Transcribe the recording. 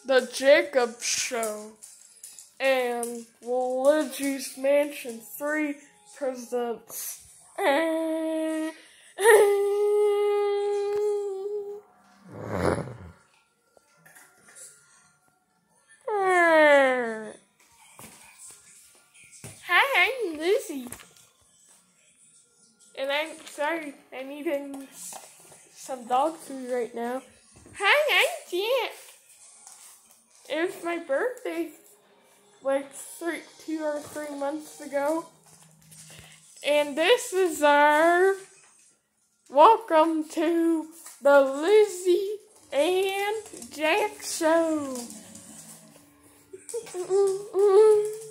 The Jacob Show, and Lizzy's Mansion 3 presents. Hi, I'm Lizzy. And I'm sorry, I'm eating some dog food right now. Hi, I'm Jack. It was my birthday like 2 or 3 months ago. And this is our welcome to the Lizzy and Jack Show.